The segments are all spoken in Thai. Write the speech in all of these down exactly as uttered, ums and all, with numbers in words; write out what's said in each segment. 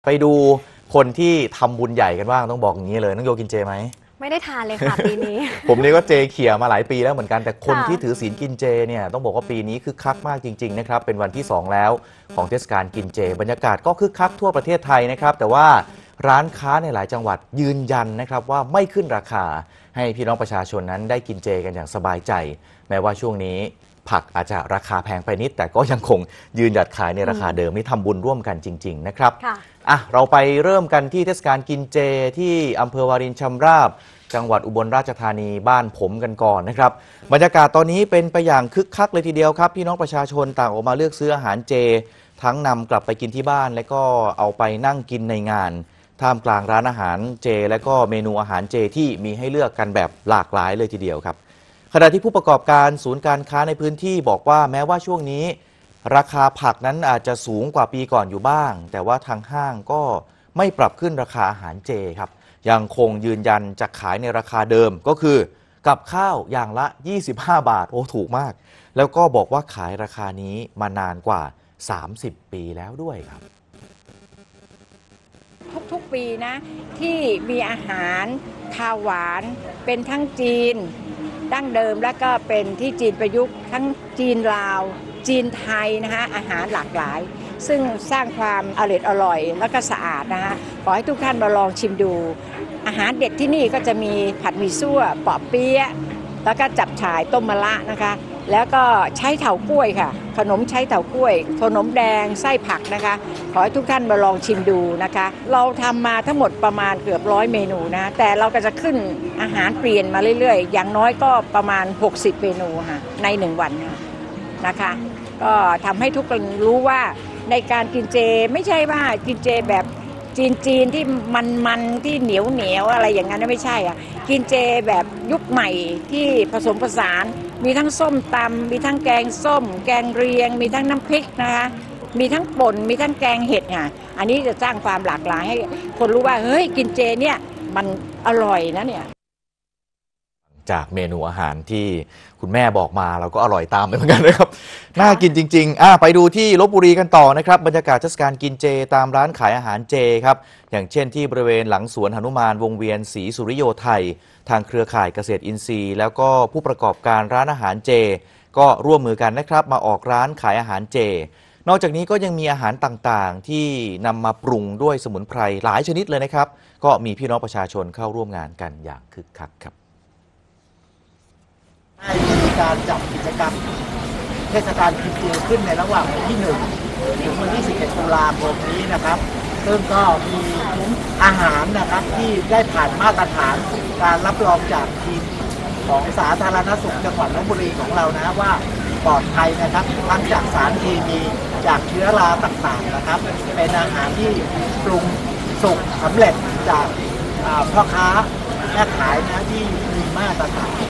ไปดูคนที่ทำบุญใหญ่กันบ้างต้องบอกอย่างนี้เลยน้องโยกินเจไหมไม่ได้ทานเลยค่ะปีนี้ผมนี่ก็เจเขี่ยมาหลายปีแล้วเหมือนกันแต่คนที่ถือศีลกินเจเนี่ยต้องบอกว่าปีนี้คึกคักมากจริงๆนะครับเป็นวันที่สองแล้วของเทศกาลกินเจบรรยากาศก็คึกคักทั่วประเทศไทยนะครับแต่ว่าร้านค้าในหลายจังหวัดยืนยันนะครับว่าไม่ขึ้นราคาให้พี่น้องประชาชนนั้นได้กินเจกันอย่างสบายใจแม้ว่าช่วงนี้ผักอาจจะราคาแพงไปนิดแต่ก็ยังคงยืนหยัดขายในราคาเดิมนี่ทำบุญร่วมกันจริงๆนะครับอ่ะเราไปเริ่มกันที่เทศกาลกินเจที่อำเภอวารินชำราบจังหวัดอุบลราชธานีบ้านผมกันก่อนนะครับบรรยากาศตอนนี้เป็นไปอย่างคึกคักเลยทีเดียวครับพี่น้องประชาชนต่างออกมาเลือกซื้ออาหารเจทั้งนำกลับไปกินที่บ้านและก็เอาไปนั่งกินในงานท่ามกลางร้านอาหารเจและก็เมนูอาหารเจที่มีให้เลือกกันแบบหลากหลายเลยทีเดียวครับขณะที่ผู้ประกอบการศูนย์การค้าในพื้นที่บอกว่าแม้ว่าช่วงนี้ราคาผักนั้นอาจจะสูงกว่าปีก่อนอยู่บ้างแต่ว่าทางห้างก็ไม่ปรับขึ้นราคาอาหารเจครับยังคงยืนยันจะขายในราคาเดิมก็คือกับข้าวอย่างละยี่สิบห้าบาทโอ้ถูกมากแล้วก็บอกว่าขายราคานี้มานานกว่าสามสิบปีแล้วด้วยครับทุกๆปีนะที่มีอาหารคาวหวานเป็นทั้งจีนดั้งเดิมและก็เป็นที่จีนประยุกต์ทั้งจีนลาวจีนไทยนะคะอาหารหลากหลายซึ่งสร้างความอร่อยอร่อยและก็สะอาดนะคะขอให้ทุกท่านมาลองชิมดูอาหารเด็ดที่นี่ก็จะมีผัดหมี่ซั่วเปาะเปี๊ยะแล้วก็จับฉ่ายต้มมะระนะคะแล้วก็ใช้เถากล้วยค่ะขนมใช้เถากล้วยขนมแดงไส้ผักนะคะขอให้ทุกท่านมาลองชิมดูนะคะเราทำมาทั้งหมดประมาณเกือบร้อยเมนูนะแต่เราก็จะขึ้นอาหารเปลี่ยนมาเรื่อยๆอย่างน้อยก็ประมาณหกสิบเมนูค่ะในหนึ่งวันนะคะก็ทำให้ทุกคนรู้ว่าในการกินเจไม่ใช่ว่ากินเจแบบจีนๆที่มันๆที่เหนียวเหนียวอะไรอย่างนั้นไม่ใช่อ่ะกินเจแบบยุคใหม่ที่ผสมผสานมีทั้งส้มตำมีทั้งแกงส้มแกงเรียงมีทั้งน้ำพริกนะคะมีทั้งป่นมีทั้งแกงเห็ดค่ะอันนี้จะสร้างความหลากหลายให้คนรู้ว่าเฮ้ยกินเจเนี่ยมันอร่อยนะเนี่ยจากเมนูอาหารที่คุณแม่บอกมาเราก็อร่อยตามไปเหมือนกันนะครับน่ากินจริงๆอ่ะไปดูที่ลพบุรีกันต่อนะครับบรรยากาศเทศกาลกินเจตามร้านขายอาหารเจครับอย่างเช่นที่บริเวณหลังสวนหนุมานวงเวียนศรีสุริโยไทยทางเครือข่ายเกษตรอินทรีย์แล้วก็ผู้ประกอบการร้านอาหารเจก็ร่วมมือกันนะครับมาออกร้านขายอาหารเจนอกจากนี้ก็ยังมีอาหารต่างๆที่นำมาปรุงด้วยสมุนไพรหลายชนิดเลยนะครับก็มีพี่น้องประชาชนเข้าร่วมงานกันอย่างคึกคักครับได้มีการจัดกิจกรรมเทศกาลกินเจขึ้นในระหว่างวันที่หนึ่งถึงวันที่สิบเอ็ดตุลาคมนี้นะครับซึ่งก็มีอาหารนะครับที่ได้ผ่านมาตรฐานการรับรองจากทีมของสาธารณสุขจังหวัดลพบุรีของเรานะว่าปลอดภัยนะครับทั้งจากสารเคมีจากเชื้อราต่างๆนะครับเป็นอาหารที่ปรุงสุกสำเร็จจากพ่อค้าแม่ขายนะที่มีมาตรฐาน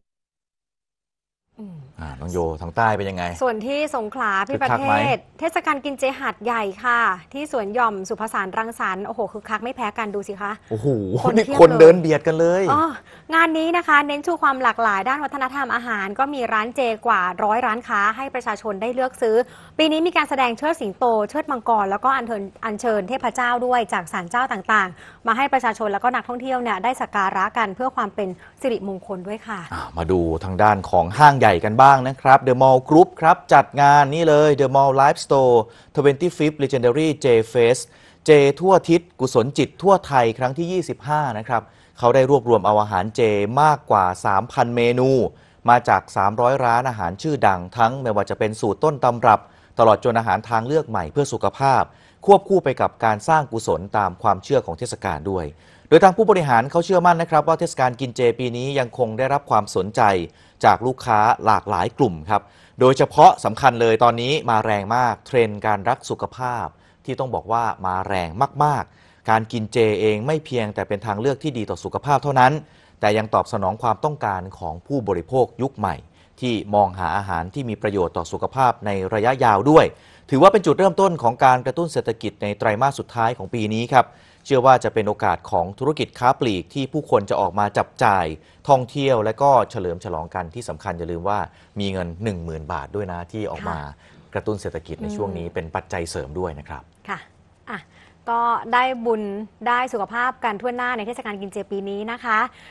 น้องโยทางใต้เป็นยังไงส่วนที่สงขลาพี่ประเทศเทศกาลกินเจหัดใหญ่ค่ะที่สวนหย่อมสุภสานรังสรรค์โอ้โหคือคักไม่แพ้กันดูสิคะโอ้โหนี่คนเดินเบียดกันเลยอ๋องานนี้นะคะเน้นชูความหลากหลายด้านวัฒนธรรมอาหารก็มีร้านเจกว่าร้อยร้านค้าให้ประชาชนได้เลือกซื้อปีนี้มีการแสดงเชิดสิงโตเชิดมังกรแล้วก็อัญเชิญอัญเชิญเทพเจ้าด้วยจากศาลเจ้าต่างๆมาให้ประชาชนแล้วก็นักท่องเที่ยวเนี่ยได้สักการะกันเพื่อความเป็นสิริมงคลด้วยค่ะมาดูทางด้านของห้างใหญ่กันบ้างนะครับ The Mall Group ครับจัดงานนี่เลย The Mall Live Store ยี่สิบห้า Legendary J Fest เจทั่วทิศกุศลจิตทั่วไทยครั้งที่ยี่สิบห้านะครับเขาได้รวบรวมเอาอาหารเจมากกว่า สามพัน เมนูมาจากสามร้อยร้านอาหารชื่อดังทั้งไม่ว่าจะเป็นสูตรต้นตำรับตลอดจนอาหารทางเลือกใหม่เพื่อสุขภาพควบคู่ไปกับการสร้างกุศลตามความเชื่อของเทศกาลด้วยโดยทางผู้บริหารเขาเชื่อมั่นนะครับว่าเทศกาลกินเจปีนี้ยังคงได้รับความสนใจจากลูกค้าหลากหลายกลุ่มครับโดยเฉพาะสำคัญเลยตอนนี้มาแรงมากเทรนด์การรักสุขภาพที่ต้องบอกว่ามาแรงมากๆการกินเจเองไม่เพียงแต่เป็นทางเลือกที่ดีต่อสุขภาพเท่านั้นแต่ยังตอบสนองความต้องการของผู้บริโภคยุคใหม่ที่มองหาอาหารที่มีประโยชน์ต่อสุขภาพในระยะยาวด้วยถือว่าเป็นจุดเริ่มต้นของการกระตุ้นเศรษฐกิจในไตรมาสสุดท้ายของปีนี้ครับเชื่อว่าจะเป็นโอกาสของธุรกิจค้าปลีกที่ผู้คนจะออกมาจับจ่ายท่องเที่ยวและก็เฉลิมฉลองกันที่สำคัญอย่าลืมว่ามีเงิน หนึ่งหมื่น บาทด้วยนะที่ออกมากระตุ้นเศรษฐกิจในช่วงนี้เป็นปัจจัยเสริมด้วยนะครับค่ะอ่ะก็ได้บุญได้สุขภาพกันทั่วหน้าในเทศกาลกินเจปีนี้นะคะ